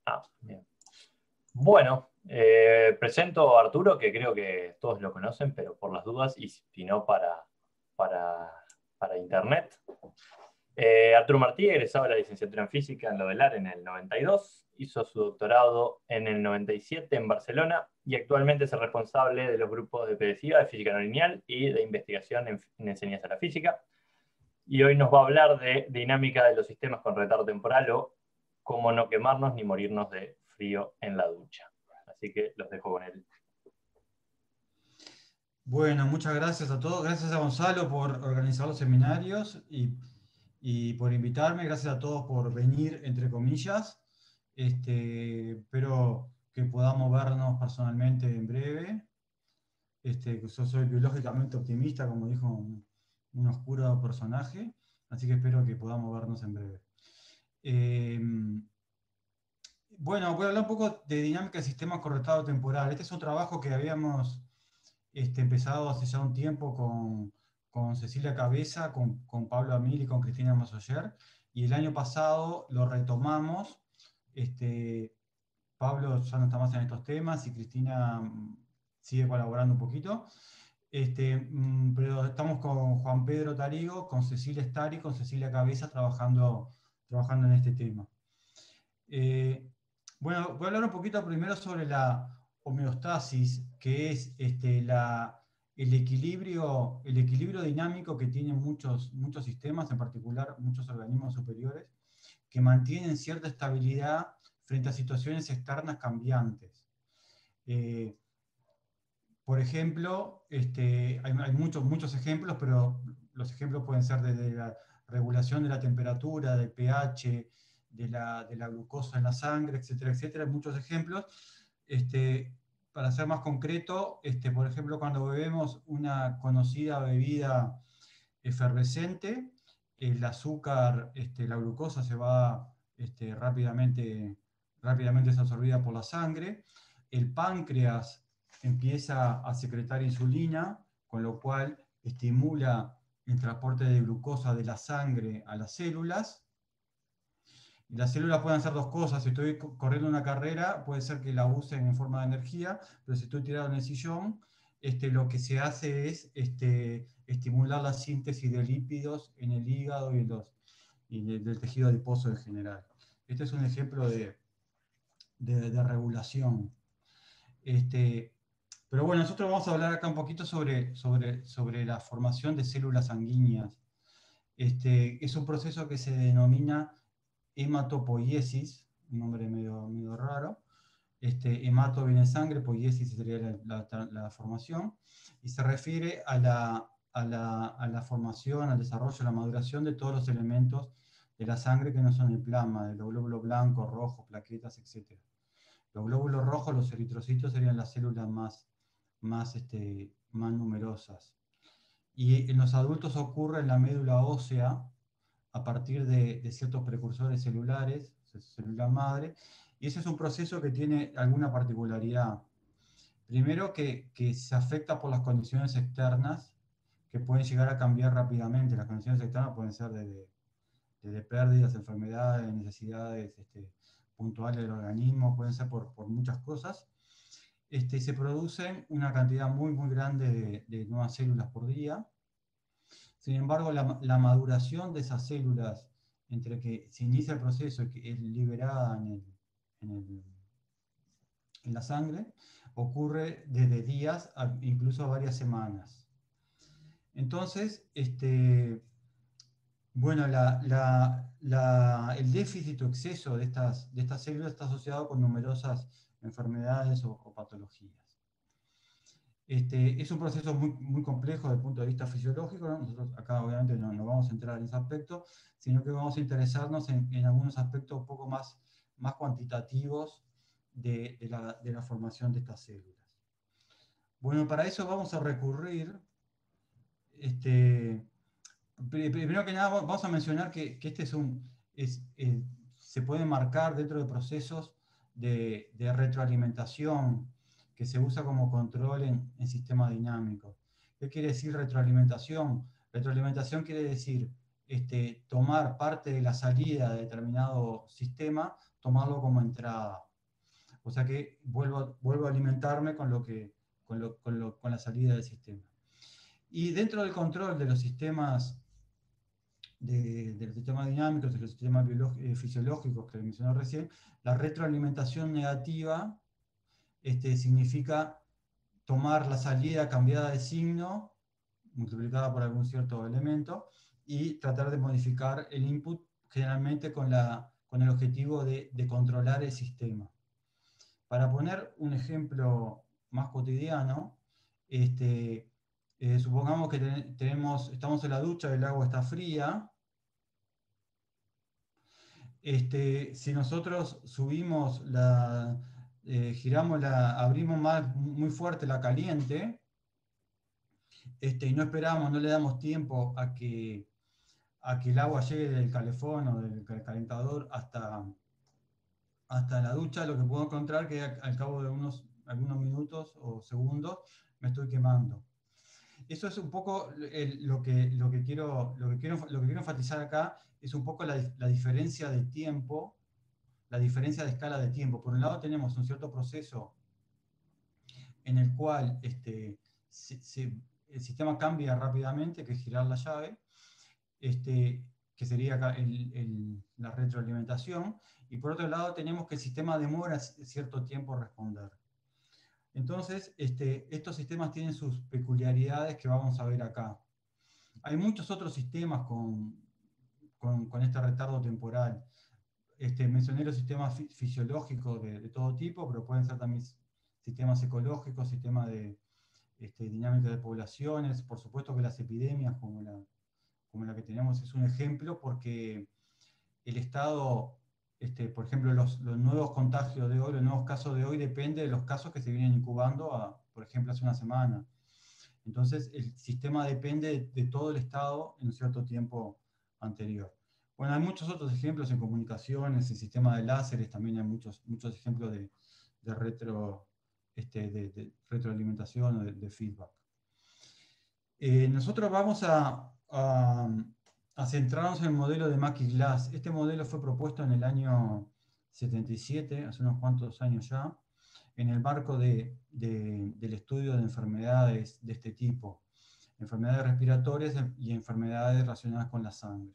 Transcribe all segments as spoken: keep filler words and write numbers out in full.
Ah, bien. Bueno, eh, presento a Arturo, que creo que todos lo conocen, pero por las dudas, y si no para, para, para internet. Eh, Arturo Martí, egresado de la licenciatura en Física en Lodelar en el noventa y dos, hizo su doctorado en el noventa y siete en Barcelona y actualmente es el responsable de los grupos de PDCIVA, de Física No Lineal y de Investigación en, en Enseñanza de la Física. Y hoy nos va a hablar de dinámica de los sistemas con retardo temporal o cómo no quemarnos ni morirnos de frío en la ducha. Así que los dejo con él. Bueno, muchas gracias a todos. Gracias a Gonzalo por organizar los seminarios y, y por invitarme. Gracias a todos por venir, entre comillas. Este, espero que podamos vernos personalmente en breve. Este, yo soy biológicamente optimista, como dijo un, un oscuro personaje, así que espero que podamos vernos en breve. Eh, bueno, voy a hablar un poco de dinámica de sistemas con retardo temporal. Este es un trabajo que habíamos este, empezado hace ya un tiempo con, con Cecilia Cabeza, con, con Pablo Amil y con Cristina Masoyer, y el año pasado lo retomamos. Este, Pablo ya no está más en estos temas y Cristina sigue colaborando un poquito. Este, pero estamos con Juan Pedro Tarigo, con Cecilia Stari, con Cecilia Cabeza trabajando, trabajando en este tema. Eh, bueno, voy a hablar un poquito primero sobre la homeostasis, que es este, la, el, equilibrio, el equilibrio dinámico que tienen muchos, muchos sistemas, en particular muchos organismos superiores, que mantienen cierta estabilidad frente a situaciones externas cambiantes. Eh, por ejemplo, este, hay, hay muchos, muchos ejemplos, pero los ejemplos pueden ser desde la regulación de la temperatura, del pH, de la, de la glucosa en la sangre, etcétera, etcétera. Hay muchos ejemplos. Este, para ser más concreto, este, por ejemplo, cuando bebemos una conocida bebida efervescente, el azúcar, este, la glucosa se va este, rápidamente, rápidamente es absorbida por la sangre. El páncreas empieza a secretar insulina, con lo cual estimula el transporte de glucosa de la sangre a las células. Y las células pueden hacer dos cosas. Si estoy corriendo una carrera, puede ser que la usen en forma de energía, pero si estoy tirado en el sillón, este, lo que se hace es este, estimular la síntesis de lípidos en el hígado y, en los, y del tejido adiposo en general. Este es un ejemplo de, de, de regulación. Este, pero bueno, nosotros vamos a hablar acá un poquito sobre, sobre, sobre la formación de células sanguíneas. Este, es un proceso que se denomina hematopoiesis, un nombre medio, medio raro. Este, hemato viene sangre, poiesis sería la, la, la formación, y se refiere a la, a, la, a la formación, al desarrollo, a la maduración de todos los elementos de la sangre que no son el plasma, de los glóbulos blancos, rojos, plaquetas, etcétera. Los glóbulos rojos, los eritrocitos, serían las células más, más, este, más numerosas. Y en los adultos ocurre en la médula ósea a partir de, de ciertos precursores celulares, célula madre, y ese es un proceso que tiene alguna particularidad. Primero, que, que se afecta por las condiciones externas, que pueden llegar a cambiar rápidamente. Las condiciones externas pueden ser desde, desde pérdidas, enfermedades, necesidades este, puntuales del organismo, pueden ser por, por muchas cosas. Este, se producen una cantidad muy, muy grande de, de nuevas células por día. Sin embargo, la, la maduración de esas células, entre que se inicia el proceso y que es liberada en, el, en, el, en la sangre, ocurre desde días a incluso a varias semanas. Entonces, este, bueno, la, la, la, el déficit o exceso de estas, de estas células está asociado con numerosas enfermedades o, o patologías. Este, es un proceso muy, muy complejo desde el punto de vista fisiológico, ¿no? Nosotros acá obviamente no, no vamos a entrar en ese aspecto, sino que vamos a interesarnos en, en algunos aspectos un poco más, más cuantitativos de, de, la, de la formación de estas células. Bueno, para eso vamos a recurrir, este, primero que nada vamos a mencionar que, que este es un, es, eh, se puede marcar dentro de procesos de, de retroalimentación que se usa como control en, en sistemas dinámicos. ¿Qué quiere decir retroalimentación? Retroalimentación quiere decir este, tomar parte de la salida de determinado sistema tomarlo como entrada. O sea que vuelvo, vuelvo a alimentarme con, lo que, con, lo, con, lo, con la salida del sistema. Y dentro del control de los sistemas, de, de los sistemas dinámicos, de los sistemas eh, fisiológicos que mencioné recién, la retroalimentación negativa este, significa tomar la salida cambiada de signo, multiplicada por algún cierto elemento, y tratar de modificar el input, generalmente con, la, con el objetivo de, de controlar el sistema. Para poner un ejemplo más cotidiano, este, eh, supongamos que ten, tenemos, estamos en la ducha, el agua está fría. Este, si nosotros subimos la, eh, giramos la, abrimos más, muy fuerte la caliente, este, y no esperamos, no le damos tiempo a que, a que el agua llegue del calefón o del calentador hasta, hasta la ducha, lo que puedo encontrar que al cabo de unos, algunos minutos o segundos me estoy quemando. Eso es un poco el, lo, que, lo, que quiero, lo, que quiero, lo que quiero enfatizar acá, es un poco la, la diferencia de tiempo, la diferencia de escala de tiempo. Por un lado tenemos un cierto proceso en el cual este, se, se, el sistema cambia rápidamente, que es girar la llave, este, que sería el, el, la retroalimentación, y por otro lado tenemos que el sistema demora cierto tiempo en responder. Entonces, este, estos sistemas tienen sus peculiaridades que vamos a ver acá. Hay muchos otros sistemas con, con, con este retardo temporal. Este, mencioné los sistemas fi fisiológicos de, de todo tipo, pero pueden ser también sistemas ecológicos, sistemas de este, dinámica de poblaciones. Por supuesto que las epidemias, como la, como la que tenemos, es un ejemplo, porque el Estado, este, por ejemplo, los, los nuevos contagios de hoy, los nuevos casos de hoy, depende de los casos que se vienen incubando, a, por ejemplo, hace una semana. Entonces, el sistema depende de, de todo el Estado en un cierto tiempo anterior. Bueno, hay muchos otros ejemplos en comunicaciones, en sistemas de láseres, también hay muchos, muchos ejemplos de, de, retro, este, de, de retroalimentación o de, de feedback. Eh, nosotros vamos a, a, a centrarnos en el modelo de Mackie Glass. Este modelo fue propuesto en el año setenta y siete, hace unos cuantos años ya, en el marco de, de, del estudio de enfermedades de este tipo, enfermedades respiratorias y enfermedades relacionadas con la sangre.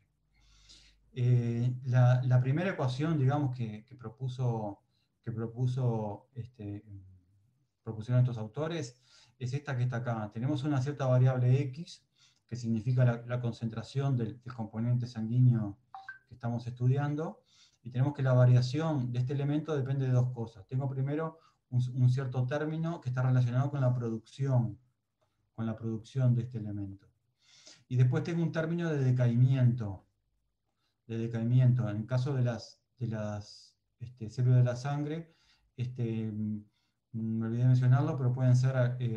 Eh, la, la primera ecuación, digamos, que, que propuso, que propuso este, propusieron estos autores es esta que está acá. Tenemos una cierta variable X, que significa la, la concentración del, del componente sanguíneo que estamos estudiando, y tenemos que la variación de este elemento depende de dos cosas. Tengo primero un, un cierto término que está relacionado con la producción, con la producción de este elemento. Y después tengo un término de decaimiento, de decaimiento. En el caso de las, de las este, células de la sangre, este, me olvidé de mencionarlo, pero pueden ser eh,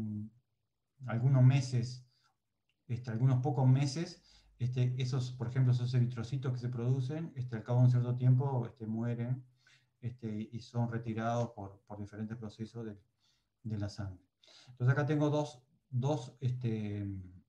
algunos meses, este, algunos pocos meses, este, esos, por ejemplo, esos eritrocitos que se producen, este, al cabo de un cierto tiempo este, mueren este, y son retirados por, por diferentes procesos de, de la sangre. Entonces acá tengo dos, dos, este,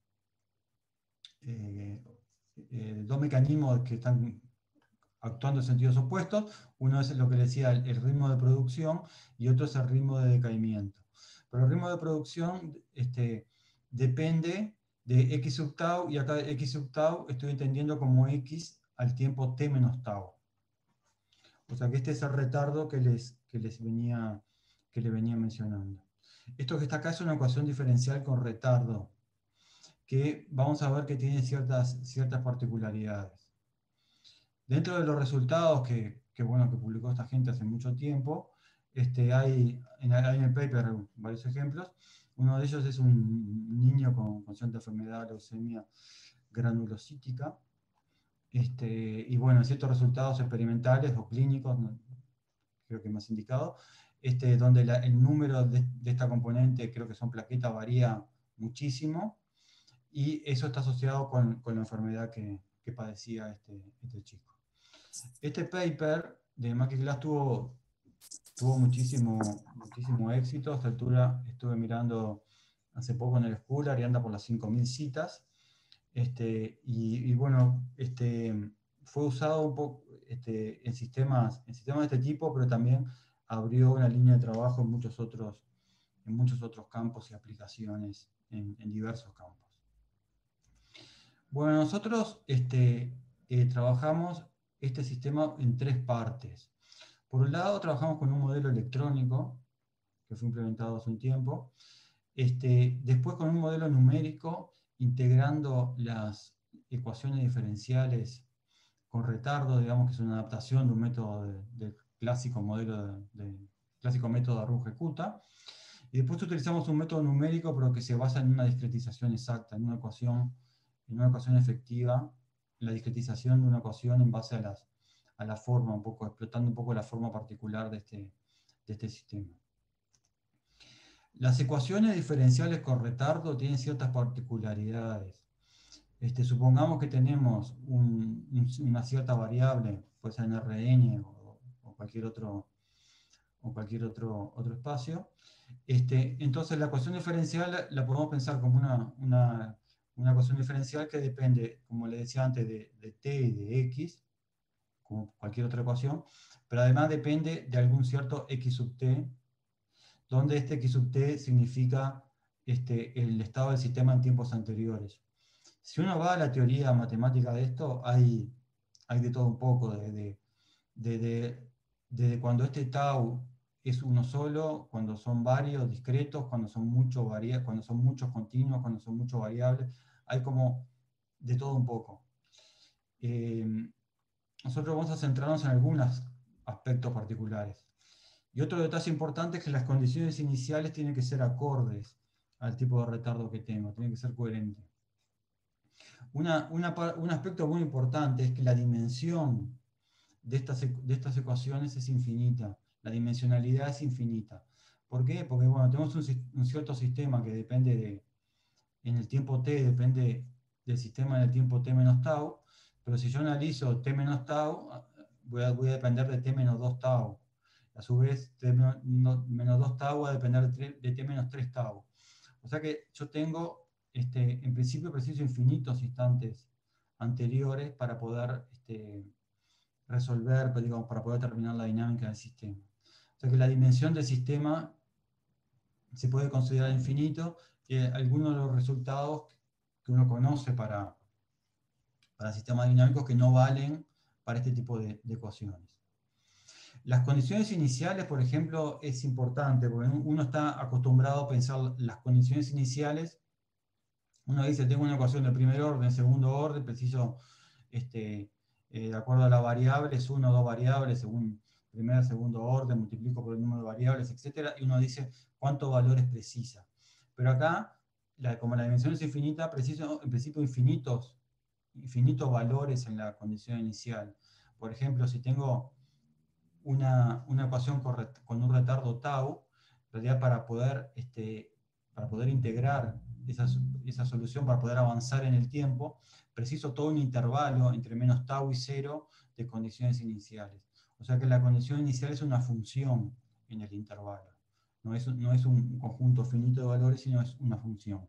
eh, eh, dos mecanismos que están actuando en sentidos opuestos. Uno es lo que decía el, el ritmo de producción y otro es el ritmo de decaimiento. Pero el ritmo de producción este, depende de X sub tau, y acá X sub tau estoy entendiendo como X al tiempo T menos tau. O sea que este es el retardo que les, que les venía, que les venía mencionando. Esto que está acá es una ecuación diferencial con retardo, que vamos a ver que tiene ciertas, ciertas particularidades. Dentro de los resultados que, que, bueno, que publicó esta gente hace mucho tiempo, este, hay, en, hay en el paper varios ejemplos. Uno de ellos es un niño con, con cierta enfermedad, leucemia granulocítica. Este, y bueno, ciertos resultados experimentales o clínicos, no, creo que más indicado, este, donde la, el número de, de esta componente, creo que son plaquetas, varía muchísimo, y eso está asociado con, con la enfermedad que, que padecía este, este chico. Este paper de Mackie Glass tuvo, tuvo muchísimo, muchísimo éxito. A esta altura estuve mirando hace poco en el Scholar y anda por las cinco mil citas. Este, y, y bueno, este, fue usado un poco, este, en, sistemas, en sistemas de este tipo, pero también abrió una línea de trabajo en muchos otros, en muchos otros campos y aplicaciones, en, en diversos campos. Bueno, nosotros este, eh, trabajamos este sistema en tres partes. Por un lado, trabajamos con un modelo electrónico, que fue implementado hace un tiempo. Este, después con un modelo numérico, integrando las ecuaciones diferenciales con retardo, digamos que es una adaptación de un método de, del clásico modelo de, de clásico método de Runge-Kutta. Y después utilizamos un método numérico, pero que se basa en una discretización exacta, en una ecuación, en una ecuación efectiva, la discretización de una ecuación en base a, las, a la forma, un poco, explotando un poco la forma particular de este, de este sistema. Las ecuaciones diferenciales con retardo tienen ciertas particularidades. Este, supongamos que tenemos un, un, una cierta variable, puede ser en R N o, o cualquier otro, o cualquier otro, otro espacio. Este, entonces la ecuación diferencial la podemos pensar como una, una, una ecuación diferencial que depende, como le decía antes, de, de t y de x, como cualquier otra ecuación, pero además depende de algún cierto x sub t, donde este x sub t significa este, el estado del sistema en tiempos anteriores. Si uno va a la teoría matemática de esto, hay, hay de todo un poco, desde de, de, de, de cuando este tau es uno solo, cuando son varios discretos, cuando son, mucho varia, cuando son muchos continuos, cuando son muchos variables, hay como de todo un poco. Eh, nosotros vamos a centrarnos en algunos aspectos particulares. Y otro detalle importante es que las condiciones iniciales tienen que ser acordes al tipo de retardo que tengo, tienen que ser coherentes. Una, una, un aspecto muy importante es que la dimensión de estas, de estas ecuaciones es infinita, la dimensionalidad es infinita. ¿Por qué? Porque bueno, tenemos un, un cierto sistema que depende de, en el tiempo t, depende del sistema en el tiempo t menos tau, pero si yo analizo t menos tau, voy a, voy a depender de t menos dos tau. A su vez, t menos dos tau va a depender de t menos tres tau. O sea que yo tengo, este, en principio, preciso infinitos instantes anteriores para poder este, resolver, digamos, para poder terminar la dinámica del sistema. O sea que la dimensión del sistema se puede considerar infinito, y algunos de los resultados que uno conoce para, para sistemas dinámicos que no valen para este tipo de, de ecuaciones. Las condiciones iniciales, por ejemplo, es importante, porque uno está acostumbrado a pensar las condiciones iniciales. Uno dice, tengo una ecuación de primer orden, segundo orden, preciso, este, eh, de acuerdo a las variables, uno o dos variables, según primer, segundo orden, multiplico por el número de variables, etcétera, y uno dice cuántos valores precisa. Pero acá, la, como la dimensión es infinita, preciso en principio infinitos, infinitos valores en la condición inicial. Por ejemplo, si tengo una, una ecuación con, con un retardo tau, en realidad para poder, este, para poder integrar esa, esa solución, para poder avanzar en el tiempo, preciso todo un intervalo entre menos tau y cero de condiciones iniciales. O sea que la condición inicial es una función en el intervalo. No es, no es un conjunto finito de valores, sino es una función.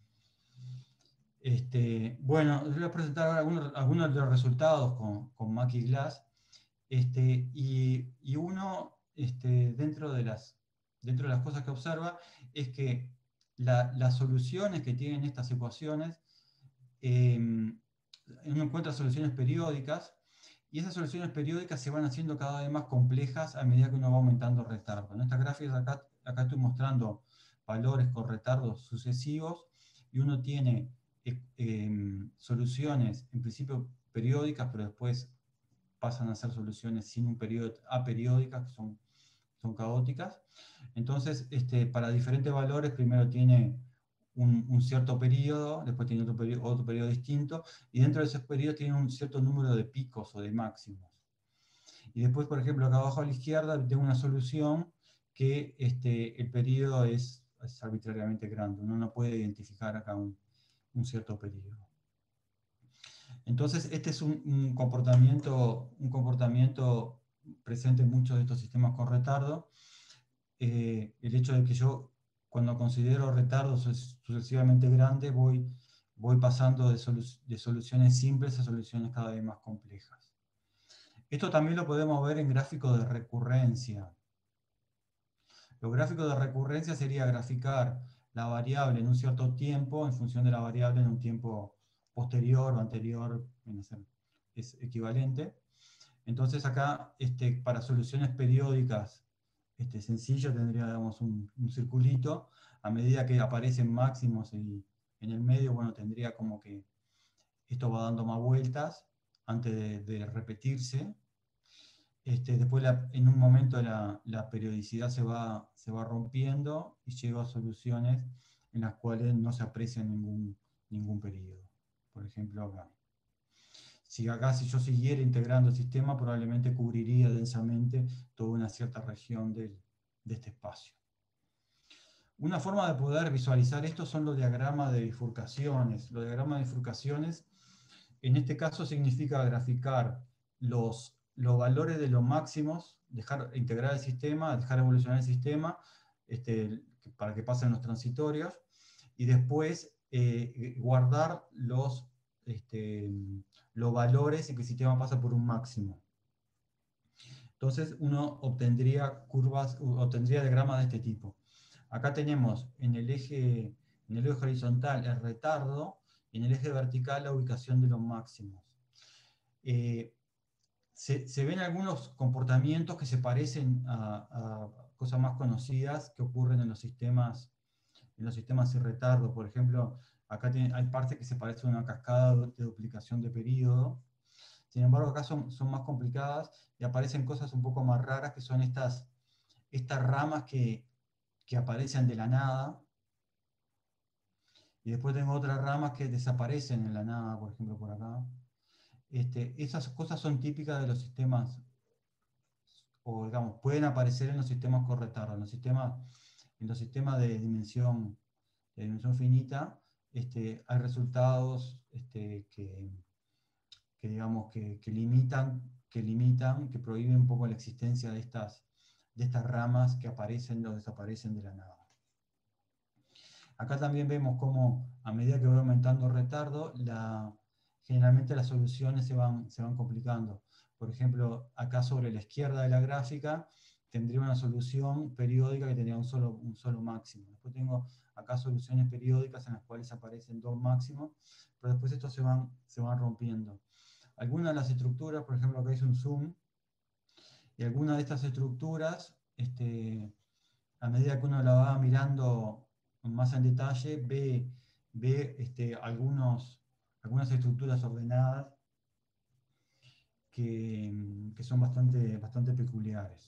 Este, bueno, les voy a presentar ahora algunos, algunos de los resultados con, con Mackie-Glass. Este, y, y uno, este, dentro, de las, dentro de las cosas que observa, es que la, las soluciones que tienen estas ecuaciones, eh, uno encuentra soluciones periódicas, y esas soluciones periódicas se van haciendo cada vez más complejas a medida que uno va aumentando el retardo. En estas gráficas acá, acá estoy mostrando valores con retardos sucesivos, y uno tiene eh, eh, soluciones en principio periódicas, pero después pasan a ser soluciones sin un periodo aperiódicas, que son, son caóticas. Entonces, este, para diferentes valores, primero tiene un, un cierto periodo, después tiene otro periodo, otro periodo distinto, y dentro de esos periodos tiene un cierto número de picos o de máximos. Y después, por ejemplo, acá abajo a la izquierda tengo una solución que este, el periodo es, es arbitrariamente grande. Uno no puede identificar acá un, un cierto periodo. Entonces, este es un, un, comportamiento, un comportamiento presente en muchos de estos sistemas con retardo. Eh, el hecho de que yo, cuando considero retardos sucesivamente grandes, voy, voy pasando de, solu de soluciones simples a soluciones cada vez más complejas. Esto también lo podemos ver en gráficos de recurrencia. Los gráficos de recurrencia sería graficar la variable en un cierto tiempo en función de la variable en un tiempo posterior o anterior, es equivalente. Entonces acá, este, para soluciones periódicas este, sencillas, tendría, digamos, un, un circulito. A medida que aparecen máximos y en el medio, bueno, tendría como que esto va dando más vueltas antes de, de repetirse. Este, después la, en un momento la, la periodicidad se va, se va rompiendo y llego a soluciones en las cuales no se aprecia ningún, ningún periodo. Por ejemplo, acá. Si acá, si yo siguiera integrando el sistema, probablemente cubriría densamente toda una cierta región del, de este espacio. Una forma de poder visualizar esto son los diagramas de bifurcaciones. Los diagramas de bifurcaciones, en este caso, significa graficar los, los valores de los máximos, dejar integrar el sistema, dejar evolucionar el sistema este, para que pasen los transitorios, y después eh, guardar los, este, los valores y que el sistema pasa por un máximo. Entonces uno obtendría curvas, obtendría diagramas de este tipo. Acá tenemos en el eje, en el eje horizontal el retardo y en el eje vertical la ubicación de los máximos. Eh, se, se ven algunos comportamientos que se parecen a, a cosas más conocidas que ocurren en los sistemas, en los sistemas sin retardo. Por ejemplo, acá tiene, hay partes que se parecen a una cascada de duplicación de periodo. Sin embargo, acá son, son más complicadas y aparecen cosas un poco más raras, que son estas, estas ramas que, que aparecen de la nada. Y después tengo otras ramas que desaparecen en la nada, por ejemplo, por acá. Este, esas cosas son típicas de los sistemas, o digamos, pueden aparecer en los sistemas con retardo. En los sistemas, en los sistemas de dimensión, de dimensión finita, este, hay resultados este, que, que, digamos, que, que, limitan, que limitan, que prohíben un poco la existencia de estas, de estas ramas que aparecen o desaparecen de la nada. Acá también vemos cómo a medida que va aumentando el retardo, la, generalmente las soluciones se van, se van complicando. Por ejemplo, acá sobre la izquierda de la gráfica tendría una solución periódica que tenía un solo, un solo máximo. Después tengo acá soluciones periódicas en las cuales aparecen dos máximos, pero después estos se van, se van rompiendo. Algunas de las estructuras, por ejemplo, acá hice un zoom, y algunas de estas estructuras, este, a medida que uno la va mirando más en detalle, ve, ve este, algunos, algunas estructuras ordenadas que, que son bastante, bastante peculiares.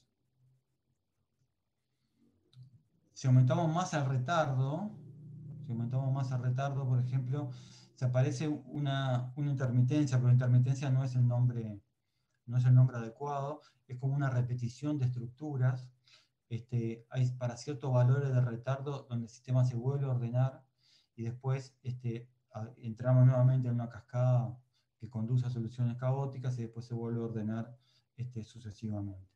Si aumentamos más el retardo, si aumentamos más el retardo, por ejemplo, se aparece una, una intermitencia, pero la intermitencia no es el nombre, no es el nombre adecuado, es como una repetición de estructuras. Este, hay para ciertos valores de retardo donde el sistema se vuelve a ordenar y después este, a, entramos nuevamente en una cascada que conduce a soluciones caóticas y después se vuelve a ordenar este, sucesivamente.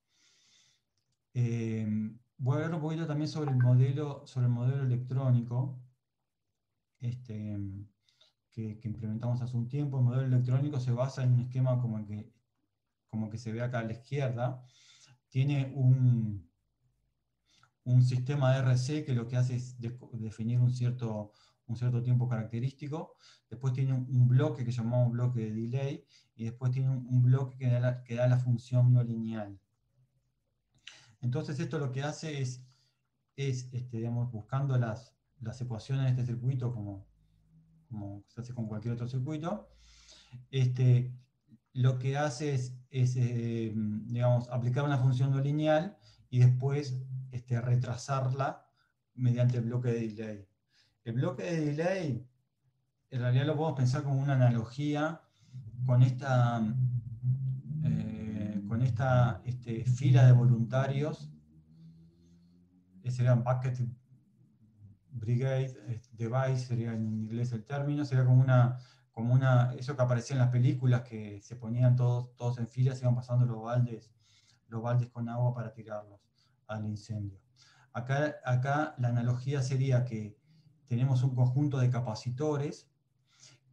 Eh, voy a hablar un poquito también sobre el modelo, sobre el modelo electrónico este, que, que implementamos hace un tiempo. El modelo electrónico se basa en un esquema como el que, como el que se ve acá a la izquierda. Tiene un, un sistema R C que lo que hace es de, definir un cierto, un cierto tiempo característico. Después tiene un, un bloque que llamamos bloque de delay, y después tiene un, un bloque que da, la, que da la función no lineal. Entonces esto lo que hace es, es este, digamos, buscando las, las ecuaciones de este circuito, como, como se hace con cualquier otro circuito, este, lo que hace es, es eh, digamos, aplicar una función no lineal y después este, retrasarla mediante el bloque de delay. El bloque de delay, en realidad lo podemos pensar como una analogía con esta, eh, con esta este, fila de voluntarios, que serían bucket brigade device, sería en inglés el término, sería como una, como una, eso que aparecía en las películas, que se ponían todos, todos en fila, se iban pasando los baldes, los baldes con agua para tirarlos al incendio. Acá, acá la analogía sería que tenemos un conjunto de capacitores,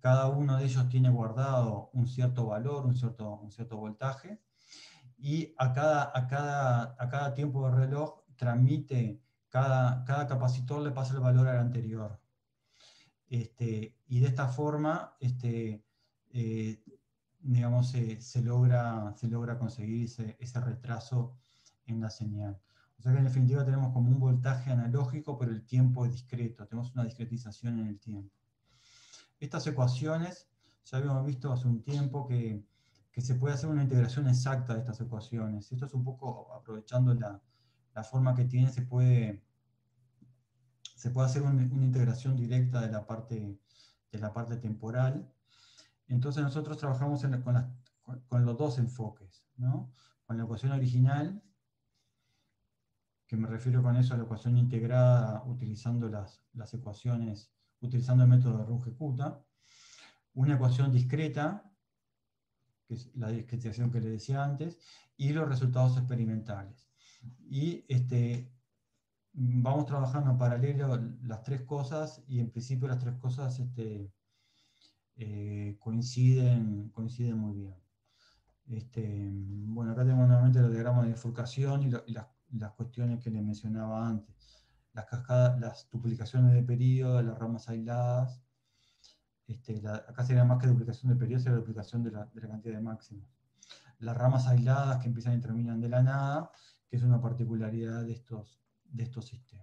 cada uno de ellos tiene guardado un cierto valor, un cierto, un cierto voltaje, y a cada, a cada, a cada tiempo de reloj transmite, cada, cada capacitor le pasa el valor al anterior. Este, y de esta forma, este, eh, digamos, se, se, logra, se logra conseguir ese, ese retraso en la señal. O sea que en definitiva tenemos como un voltaje analógico, pero el tiempo es discreto, tenemos una discretización en el tiempo. Estas ecuaciones, ya habíamos visto hace un tiempo que, que se puede hacer una integración exacta de estas ecuaciones. Esto es un poco, aprovechando la, la forma que tiene, se puede, se puede hacer un, una integración directa de la parte, de la parte temporal. Entonces nosotros trabajamos en, con, las, con, con los dos enfoques, ¿no? Con la ecuación original, que me refiero con eso a la ecuación integrada utilizando las, las ecuaciones, utilizando el método de Runge-Kutta, una ecuación discreta, que es la discretización que le decía antes, y los resultados experimentales. Y este, vamos trabajando en paralelo las tres cosas, y en principio las tres cosas este, eh, coinciden, coinciden muy bien. Este, bueno, acá tenemos nuevamente los diagramas de bifurcación y, lo, y las, las cuestiones que les mencionaba antes. Las cascadas, las duplicaciones de periodo, las ramas aisladas. Este, la, acá sería más que duplicación de periodo, sería la duplicación de la, de la cantidad de máximos. Las ramas aisladas que empiezan y terminan de la nada, que es una particularidad de estos, de estos sistemas.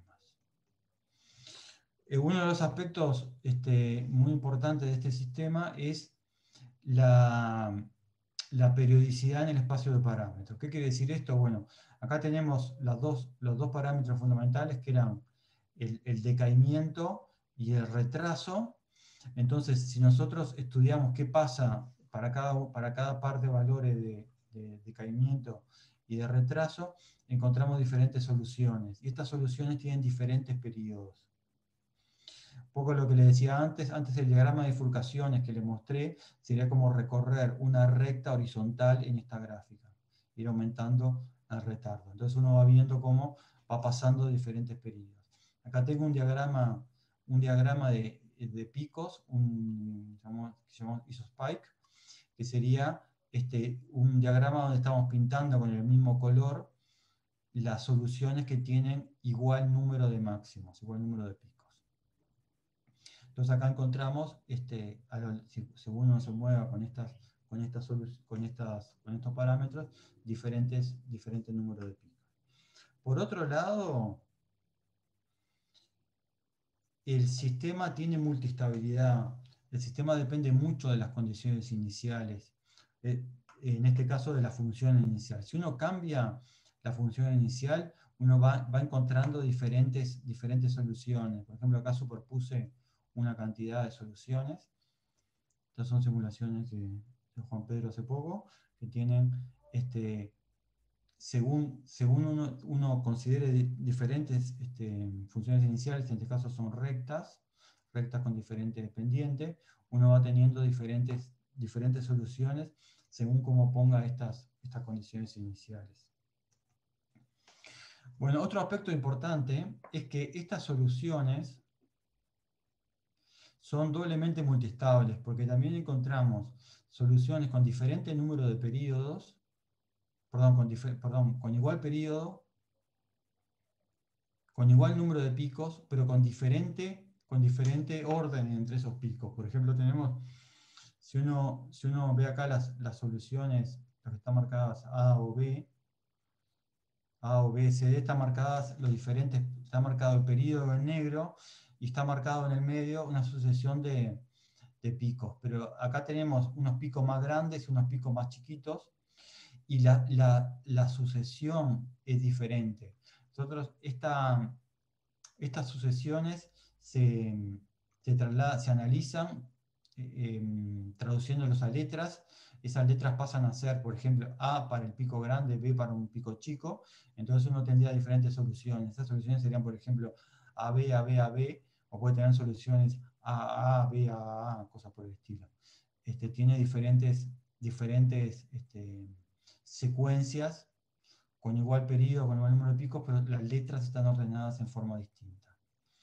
Eh, uno de los aspectos este, muy importantes de este sistema es la, la periodicidad en el espacio de parámetros. ¿Qué quiere decir esto? Bueno, acá tenemos las dos, los dos parámetros fundamentales que eran el, el decaimiento y el retraso. Entonces, si nosotros estudiamos qué pasa para cada, para cada par de valores de, de decaimiento y de retraso, encontramos diferentes soluciones. Y estas soluciones tienen diferentes periodos. Un poco lo que le decía antes, antes el diagrama de bifurcaciones que le mostré, sería como recorrer una recta horizontal en esta gráfica, ir aumentando el retardo. Entonces uno va viendo cómo va pasando diferentes periodos. Acá tengo un diagrama, un diagrama de, de picos, un, que se llama isospike, que sería este, un diagrama donde estamos pintando con el mismo color las soluciones que tienen igual número de máximos, igual número de picos. Entonces acá encontramos, este, según uno se mueva con, estas, con, estas, con, estas, con estos parámetros, diferentes, diferentes números de picos. Por otro lado, el sistema tiene multiestabilidad. El sistema depende mucho de las condiciones iniciales. En este caso, de la función inicial. Si uno cambia la función inicial, uno va, va encontrando diferentes, diferentes soluciones. Por ejemplo, acá superpuse una cantidad de soluciones. Estas son simulaciones de, de Juan Pedro hace poco, que tienen, este, según, según uno, uno considere diferentes este, funciones iniciales, en este caso son rectas, rectas con diferentes pendientes, uno va teniendo diferentes, diferentes soluciones según cómo ponga estas, estas condiciones iniciales. Bueno, otro aspecto importante es que estas soluciones son doblemente multiestables, porque también encontramos soluciones con diferente número de periodos, perdón, con, perdón, con igual periodo, con igual número de picos, pero con diferente, con diferente orden entre esos picos. Por ejemplo, tenemos, si uno, si uno ve acá las, las soluciones, las que están marcadas A o B, A o B, C, D, están marcadas los diferentes, está marcado el periodo en negro, y está marcado en el medio una sucesión de, de picos, pero acá tenemos unos picos más grandes y unos picos más chiquitos, y la, la, la sucesión es diferente. Nosotros, esta, estas sucesiones se, se, traslada, se analizan eh, traduciéndolos a letras. Esas letras pasan a ser, por ejemplo, A para el pico grande, B para un pico chico, entonces uno tendría diferentes soluciones. Esas soluciones serían, por ejemplo, A B, A B, A B, o puede tener soluciones A, A, B, A, A, cosas por el estilo. Este, tiene diferentes, diferentes este, secuencias con igual periodo, con igual número de picos, pero las letras están ordenadas en forma distinta.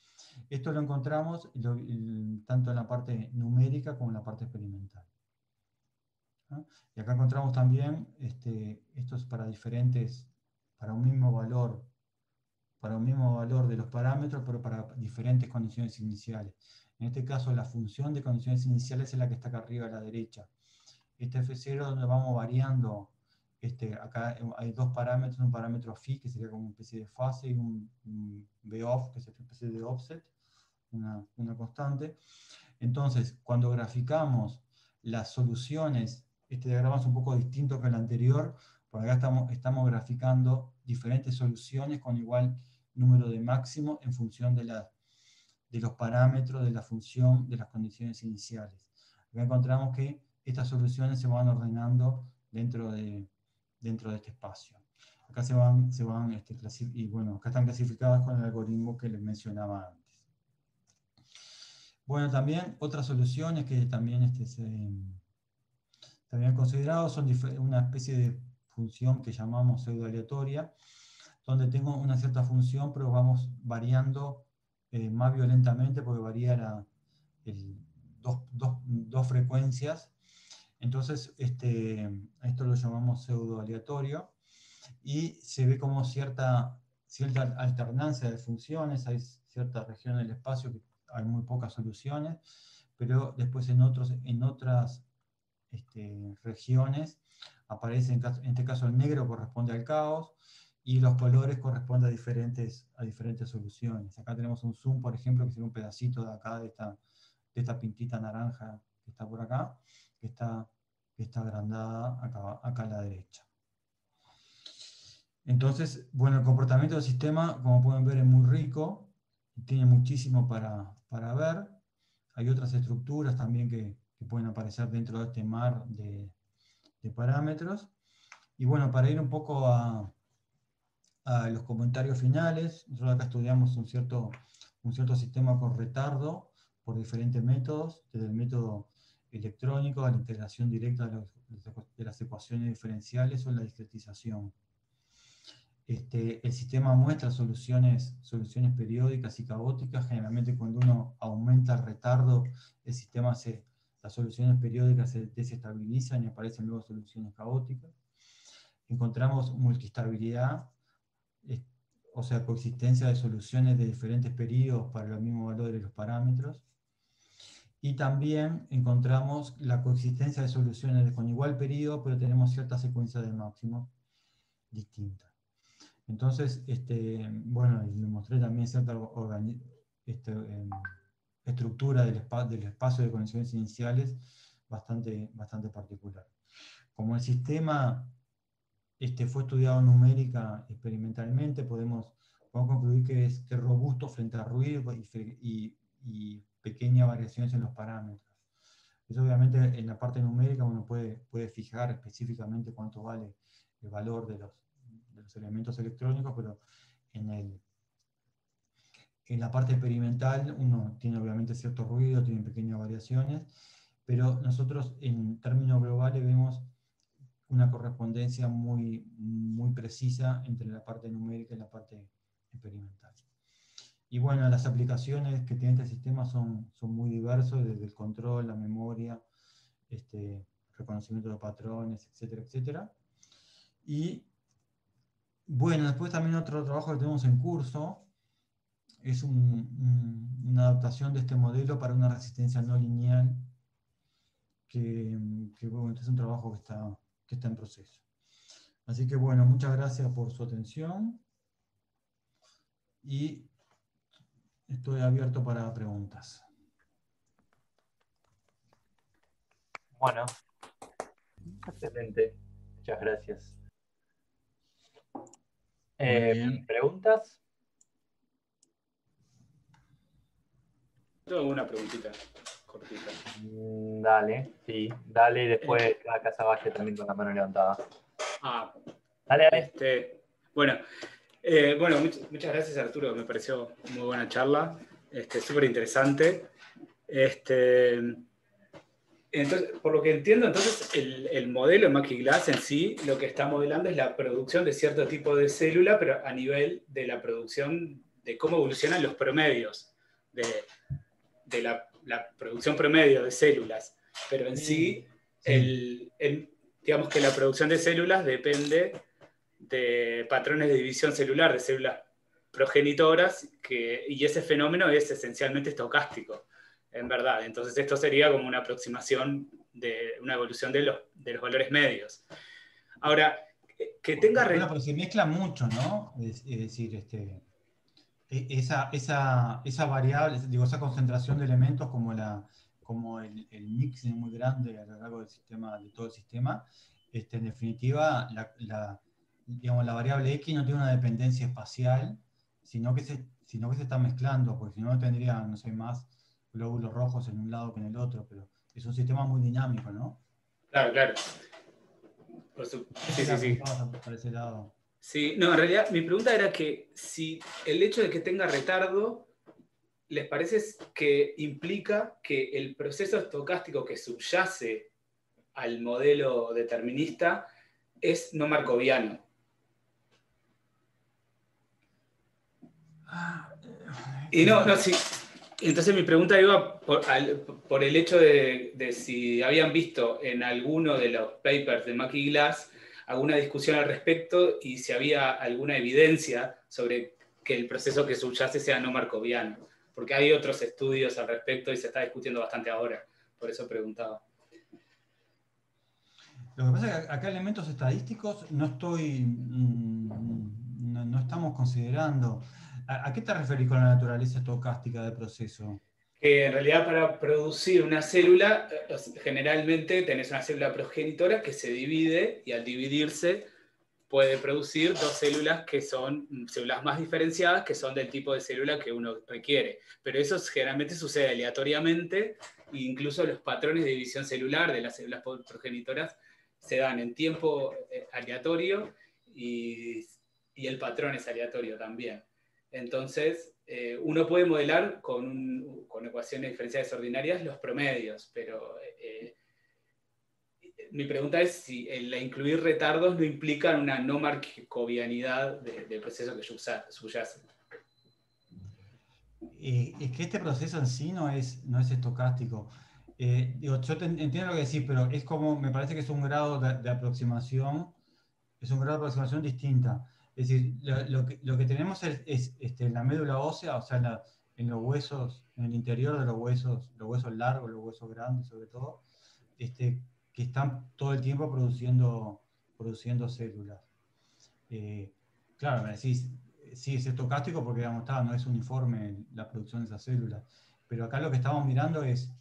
Esto lo encontramos lo, tanto en la parte numérica como en la parte experimental. ¿No? Y acá encontramos también, este, esto es para diferentes, para un mismo valor, para un mismo valor de los parámetros, pero para diferentes condiciones iniciales. En este caso, la función de condiciones iniciales es la que está acá arriba a la derecha. Este F cero donde vamos variando, este, acá hay dos parámetros, un parámetro phi, que sería como una especie de fase, y un, un boff, que es una especie de offset, una, una constante. Entonces, cuando graficamos las soluciones, este diagrama es un poco distinto que el anterior, porque acá estamos, estamos graficando diferentes soluciones con igual número de máximo en función de, la, de los parámetros de la función de las condiciones iniciales. Acá encontramos que estas soluciones se van ordenando dentro de, dentro de este espacio. Acá se van, se van este, y bueno, acá están clasificadas con el algoritmo que les mencionaba antes. Bueno, también otras soluciones que también este, se, se habían considerado son una especie de función que llamamos pseudo-aleatoria, donde tengo una cierta función, pero vamos variando eh, más violentamente porque varía la, el, dos, dos, dos frecuencias. Entonces, este, esto lo llamamos pseudo-aleatorio y se ve como cierta, cierta alternancia de funciones, hay cierta región del espacio que hay muy pocas soluciones, pero después en, otros, en otras este, regiones aparece, en, en este caso el negro corresponde al caos, y los colores corresponden a diferentes, a diferentes soluciones. Acá tenemos un zoom, por ejemplo, que sería un pedacito de acá, de esta, de esta pintita naranja que está por acá, que está, que está agrandada acá, acá a la derecha. Entonces, bueno, el comportamiento del sistema, como pueden ver, es muy rico, tiene muchísimo para, para ver. Hay otras estructuras también que, que pueden aparecer dentro de este mar de, de parámetros. Y bueno, para ir un poco a, a los comentarios finales, nosotros acá estudiamos un cierto, un cierto sistema con retardo por diferentes métodos, desde el método electrónico a la integración directa de, los, de las ecuaciones diferenciales o la discretización. Este, el sistema muestra soluciones, soluciones periódicas y caóticas. Generalmente cuando uno aumenta el retardo, el sistema se, las soluciones periódicas se desestabilizan y aparecen luego soluciones caóticas. Encontramos multiestabilidad, o sea, coexistencia de soluciones de diferentes periodos para los mismos valores de los parámetros. Y también encontramos la coexistencia de soluciones con igual periodo, pero tenemos cierta secuencia de máximos distinta. Entonces, este, bueno, le mostré también cierta este, eh, estructura del, espa del espacio de conexiones iniciales bastante, bastante particular. Como el sistema este, fue estudiado numérica experimentalmente, podemos, podemos concluir que es, que es robusto frente a ruido y, y, y pequeñas variaciones en los parámetros. Eso obviamente en la parte numérica uno puede, puede fijar específicamente cuánto vale el valor de los, de los elementos electrónicos, pero en, el, en la parte experimental uno tiene obviamente cierto ruido, tiene pequeñas variaciones, pero nosotros en términos globales vemos una correspondencia muy, muy precisa entre la parte numérica y la parte experimental. Y bueno, las aplicaciones que tiene este sistema son, son muy diversos, desde el control, la memoria, este, reconocimiento de patrones, etcétera, etcétera. Y bueno, después también otro trabajo que tenemos en curso es un, un, una adaptación de este modelo para una resistencia no lineal, que, que bueno, este es un trabajo que está, que está en proceso. Así que bueno, muchas gracias por su atención y estoy abierto para preguntas. Bueno, excelente. Muchas gracias. Eh, ¿Preguntas? Tengo una preguntita cortita. Mm, dale, sí, dale, y después eh, a Casa Valle también con la mano levantada. Ah, dale, dale. Este, bueno, eh, bueno much, muchas gracias Arturo, me pareció muy buena charla, este, súper interesante. Este, entonces, por lo que entiendo, entonces el, el modelo Maquiglass en sí lo que está modelando es la producción de cierto tipo de célula, pero a nivel de la producción de cómo evolucionan los promedios de, de la, la producción promedio de células, pero en sí, sí. El, el, digamos que la producción de células depende de patrones de división celular, de células progenitoras, que, y ese fenómeno es esencialmente estocástico, en verdad. Entonces esto sería como una aproximación de una evolución de los, de los valores medios. Ahora, que tenga... Bueno, pero se mezcla mucho, ¿no? Es, es decir, este, esa, esa, esa variable, digo, esa concentración de elementos como, la, como el, el mix es muy grande a lo largo del sistema, de todo el sistema, este, en definitiva, la, la, digamos, la variable X no tiene una dependencia espacial, sino que se, sino que se está mezclando, porque si no, no tendría, no sé, más glóbulos rojos en un lado que en el otro, pero es un sistema muy dinámico, ¿no? Claro, claro. Por su... Sí, sí, sí. Por ese lado. Sí, no, en realidad mi pregunta era que si el hecho de que tenga retardo, ¿les parece que implica que el proceso estocástico que subyace al modelo determinista es no markoviano? Y no, no, sí. Entonces mi pregunta iba por, al, por el hecho de, de si habían visto en alguno de los papers de Mack y Glass alguna discusión al respecto y si había alguna evidencia sobre que el proceso que subyace sea no markoviano. Porque hay otros estudios al respecto y se está discutiendo bastante ahora. Por eso preguntaba. Lo que pasa es que acá elementos estadísticos no estoy, no, no estamos considerando. ¿A, ¿A qué te referís con la naturaleza estocástica del proceso? Que en realidad para producir una célula, generalmente tenés una célula progenitora que se divide y al dividirse puede producir dos células que son células más diferenciadas, que son del tipo de célula que uno requiere. Pero eso generalmente sucede aleatoriamente, e incluso los patrones de división celular de las células progenitoras se dan en tiempo aleatorio y, y el patrón es aleatorio también. Entonces, eh, uno puede modelar con, un, con ecuaciones diferenciales ordinarias los promedios, pero eh, mi pregunta es si el incluir retardos no implica una no markovianidad del de proceso que subyace. Eh, es que este proceso en sí no es, no es estocástico. Eh, digo, yo te, entiendo lo que decís, pero es como, me parece que es un grado de, de aproximación, es un grado de aproximación distinta. Es decir, lo, lo, que, lo que tenemos es, es este, en la médula ósea, o sea, en, la, en los huesos, en el interior de los huesos, los huesos largos, los huesos grandes sobre todo, este, que están todo el tiempo produciendo, produciendo células. Eh, claro, me decís, sí, es estocástico porque digamos, está, no es uniforme la producción de esas células, pero acá lo que estamos mirando es,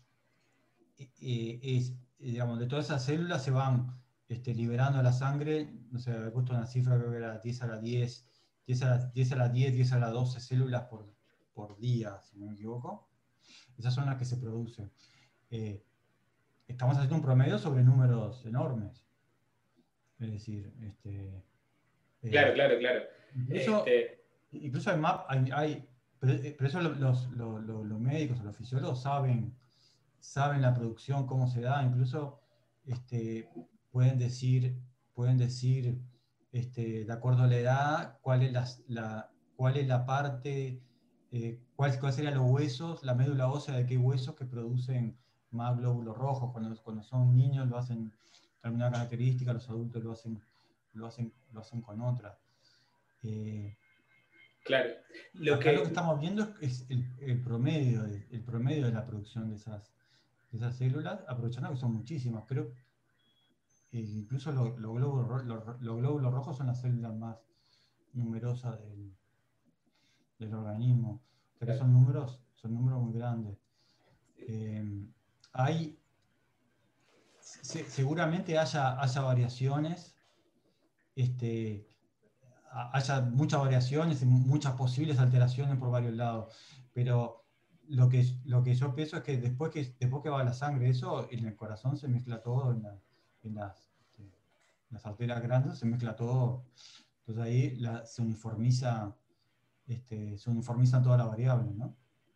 eh, es digamos, de todas esas células se van este, liberando a la sangre, no sé, había puesto una cifra, creo que era diez a la diez, diez a la diez, diez a la doce células por, por día, si no me equivoco. Esas son las que se producen. Eh, estamos haciendo un promedio sobre números enormes. Es decir, este, eh, claro, claro, claro. Incluso, este... incluso hay, map, hay, hay pero eso los, los, los, los médicos o los fisiólogos saben, saben la producción, cómo se da, incluso este, pueden decir, pueden decir este, de acuerdo a la edad, cuál es la, la, cuál es la parte, eh, cuál, cuál serían los huesos, la médula ósea de qué huesos que producen más glóbulos rojos. Cuando, cuando son niños lo hacen con una característica, los adultos lo hacen, lo hacen, lo hacen con otra. Eh, claro. Lo acá que... lo que estamos viendo es el, el, promedio, el promedio de la producción de esas, de esas células, aprovechando que son muchísimas. Creo que incluso los, los, glóbulos, los, los glóbulos rojos son las células más numerosas del, del organismo. O sea que son números, son números muy grandes. Eh, hay, se, seguramente haya, haya variaciones, este, haya muchas variaciones, muchas posibles alteraciones por varios lados, pero lo que, lo que yo pienso es que después que, después que va la sangre, eso en el corazón se mezcla todo, en, la, en las, este, las arterias grandes se mezcla todo, entonces ahí la, se uniformiza, este, se uniformizan todas las variables, ¿no?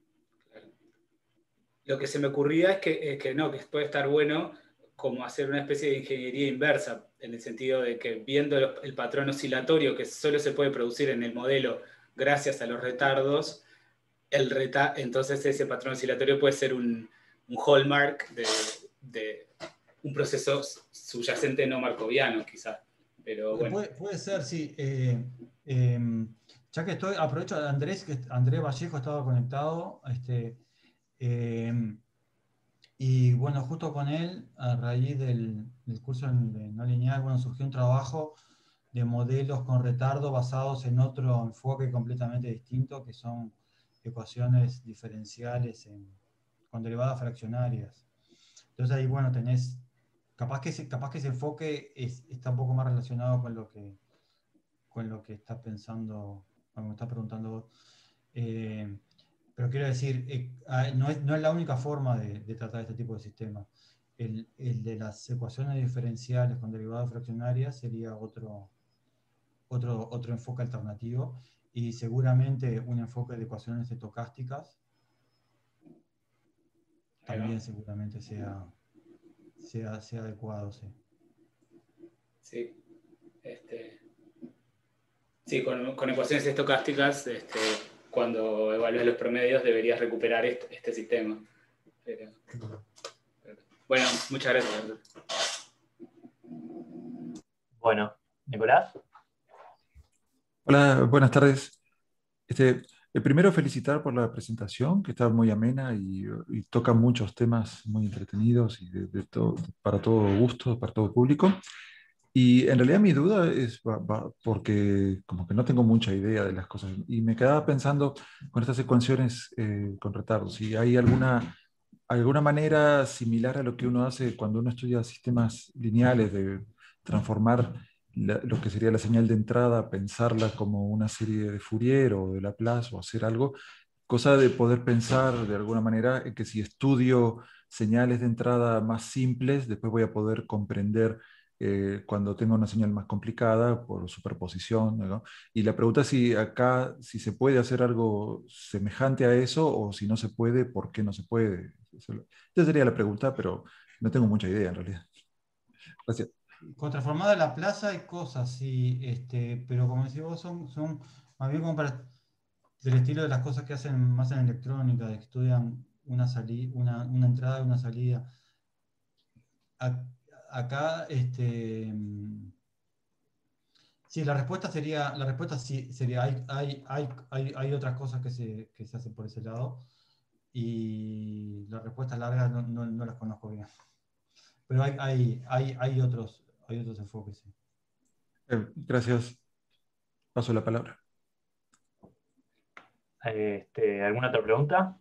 Lo que se me ocurría es que, es que no, que puede estar bueno como hacer una especie de ingeniería inversa, en el sentido de que viendo el patrón oscilatorio que solo se puede producir en el modelo gracias a los retardos, el reta, entonces ese patrón oscilatorio puede ser un, un hallmark de, de un proceso subyacente no markoviano, quizás. Pero bueno. Puede, puede ser, sí. Eh, eh, ya que estoy, aprovecho a Andrés, que Andrés Vallejo estaba conectado. Este, eh, y bueno, justo con él, a raíz del, del curso de no lineal, bueno, surgió un trabajo de modelos con retardo basados en otro enfoque completamente distinto, que son ecuaciones diferenciales en, con derivadas fraccionarias. Entonces ahí, bueno, tenés, capaz que ese, capaz que ese enfoque es, está un poco más relacionado con lo que, con lo que estás pensando, con lo que estás preguntando vos. Eh, pero quiero decir, eh, no, es, no es la única forma de, de tratar este tipo de sistemas. El, el de las ecuaciones diferenciales con derivadas fraccionarias sería otro, otro, otro enfoque alternativo, y seguramente un enfoque de ecuaciones estocásticas también seguramente sea, sea, sea adecuado, sí. Sí, este, sí con, con ecuaciones estocásticas, este, cuando evalúes los promedios deberías recuperar este, este sistema. Pero, bueno, muchas gracias. Bueno, Nicolás. Hola, buenas tardes. Este, eh, primero felicitar por la presentación, que está muy amena y, y toca muchos temas muy entretenidos y de, de todo, para todo gusto, para todo público. Y en realidad mi duda es va- va porque como que no tengo mucha idea de las cosas y me quedaba pensando con estas ecuaciones eh, con retardo, si hay alguna, alguna manera similar a lo que uno hace cuando uno estudia sistemas lineales de transformar la- lo que sería la señal de entrada, pensarla como una serie de Fourier o de Laplace o hacer algo, cosa de poder pensar de alguna manera en que si estudio señales de entrada más simples, después voy a poder comprender eh, cuando tengo una señal más complicada por superposición, ¿no? Y la pregunta es si acá, si se puede hacer algo semejante a eso o si no se puede, ¿por qué no se puede? Esa sería la pregunta, pero no tengo mucha idea en realidad. Gracias. Con transformada de la plaza hay cosas, sí, este, pero como decís vos, son, son más bien como para, del estilo de las cosas que hacen más en electrónica, de que estudian una, sali- una, una entrada y una salida. A- acá, este, sí, la respuesta sería, la respuesta sí sería, hay, hay, hay, hay, hay otras cosas que se, que se hacen por ese lado, y la respuesta larga no, no, no las conozco bien. Pero hay, hay, hay, hay otros, hay otros enfoques, sí. Eh, gracias. Paso la palabra. Este, ¿alguna otra pregunta?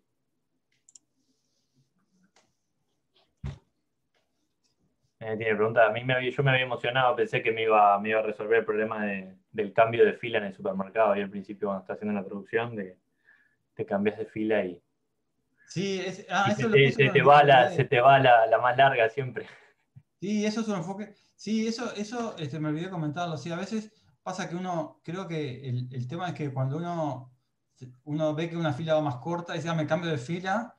Eh, tiene pregunta. A mí me había, yo me había emocionado, pensé que me iba, me iba a resolver el problema de, del cambio de fila en el supermercado. Y al principio, cuando está haciendo la traducción, de, te cambias de fila y, Sí, es, ah, y se, eso lo te, puse se con te va, la, se Andrés. te va la, la más larga siempre. Sí, eso es un enfoque. Sí, eso, eso este, me olvidé comentarlo. Sí, a veces pasa que uno, creo que el, el tema es que cuando uno, uno ve que una fila va más corta, dice, ah, me cambio de fila,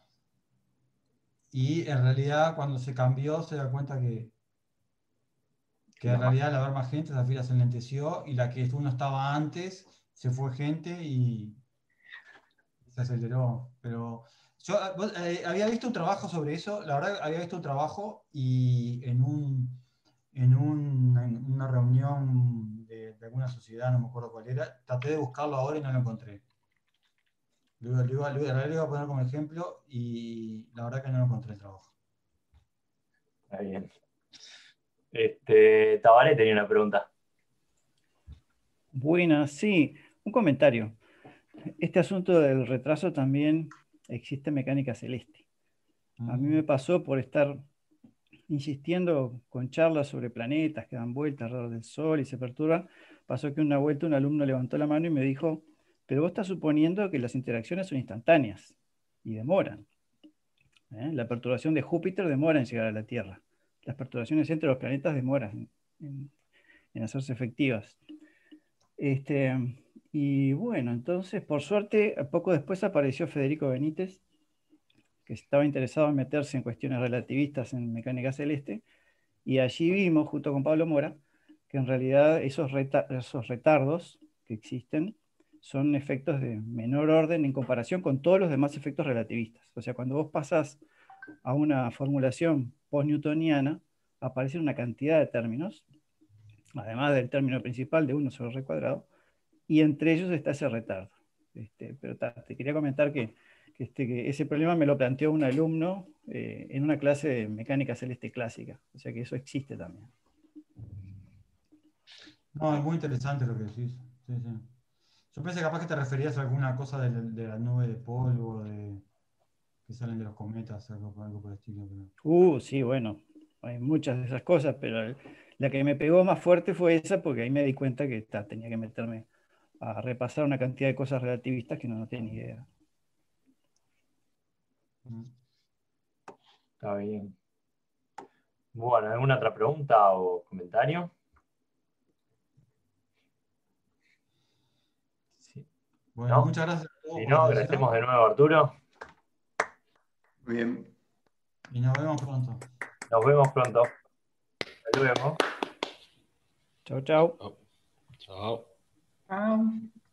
y en realidad cuando se cambió se da cuenta que, que en realidad al haber más gente, esa fila se enlenteció, y la que uno estaba antes, se fue gente y se aceleró. Pero yo ah, vos, eh, había visto un trabajo sobre eso, la verdad había visto un trabajo, y en un, en un- en una reunión de, de alguna sociedad, no me acuerdo cuál era, traté de buscarlo ahora y no lo encontré. Lo iba, lo iba- lo iba- lo iba a poner como ejemplo, y la verdad que no lo encontré el trabajo. Está bien. Este, Tabaré tenía una pregunta. Buenas, sí, un comentario. Este asunto del retraso también existe en mecánica celeste. A mí me pasó por estar insistiendo con charlas sobre planetas que dan vueltas alrededor del Sol y se perturban. Pasó que una vuelta un alumno levantó la mano y me dijo, pero vos estás suponiendo que las interacciones son instantáneas y demoran. ¿eh? La perturbación de Júpiter demora en llegar a la Tierra. Las perturbaciones entre los planetas demoran en, en, en hacerse efectivas. Este, y bueno, entonces, por suerte, poco después apareció Federico Benítez, que estaba interesado en meterse en cuestiones relativistas en mecánica celeste, y allí vimos, junto con Pablo Mora, que en realidad esos, reta esos retardos que existen son efectos de menor orden en comparación con todos los demás efectos relativistas. O sea, cuando vos pasás a una formulación post-newtoniana, aparece una cantidad de términos, además del término principal de uno sobre R cuadrado, y entre ellos está ese retardo. Este, pero ta, te quería comentar que, que, este, que ese problema me lo planteó un alumno eh, en una clase de mecánica celeste clásica, o sea que eso existe también. No, es muy interesante lo que decís. Sí, sí. Yo pensé capaz que te referías a alguna cosa de, de la nube de polvo, de, que salen de los cometas, algo, algo por el estilo. Pero... Uh, sí, bueno, hay muchas de esas cosas, pero el, la que me pegó más fuerte fue esa, porque ahí me di cuenta que ta, tenía que meterme a repasar una cantidad de cosas relativistas que no, no tenía ni idea. Está bien. Bueno, ¿alguna otra pregunta o comentario? Sí. Bueno, ¿No? muchas gracias a todos Si por la no, atención. agradecemos de nuevo, Arturo. Muy bien. Y nos vemos pronto. Nos vemos pronto. Hasta luego. Chau, chau. Chao. Chao. Chao.